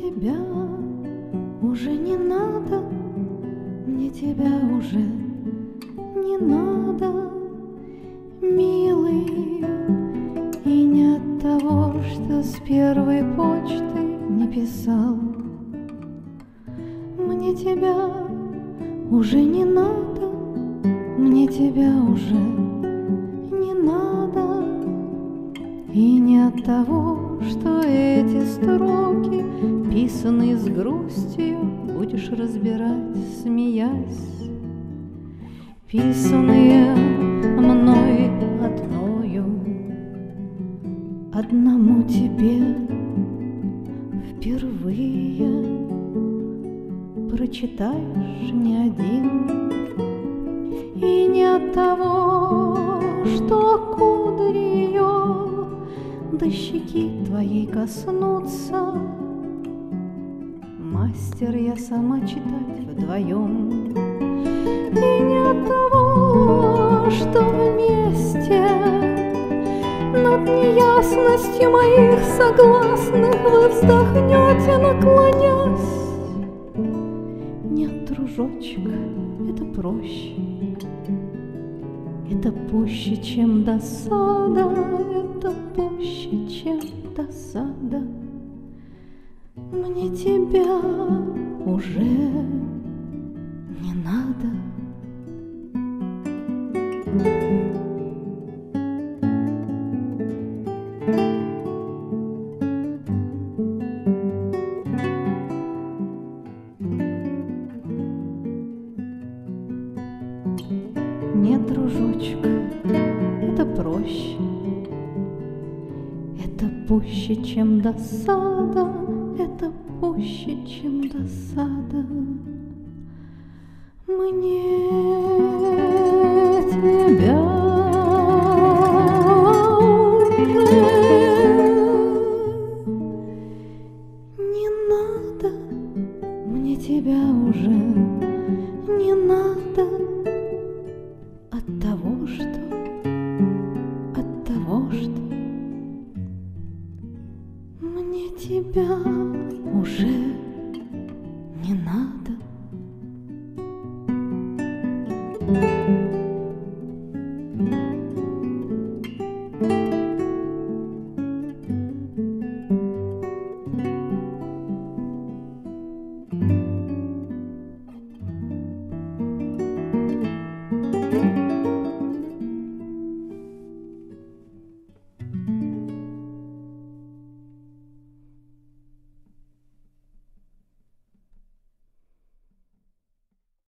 тебя уже не надо, мне тебя уже не надо, милый. И не от того, что с первой почты не писал. Мне тебя уже не надо, мне тебя уже не надо. И не от того, что эти строки, писанные с грустью, будешь разбирать, смеясь, писанные мной одною, одному тебе впервые. Прочитаешь не один. И не от того, что кудри ее до щеки твоей коснутся. Мастер я сама читать вдвоем. И не от того, что вместе над неясностью моих согласных вы вздохнете, наклонясь. Нет, дружочек, это проще, это пуще, чем досада, это пуще, чем досада. Мне тебя уже не надо. Нет, дружочек, это проще, это пуще, чем досада, это пуще, чем досада. Мне тебя уже не надо, мне тебя уже не надо. От того, что мне тебя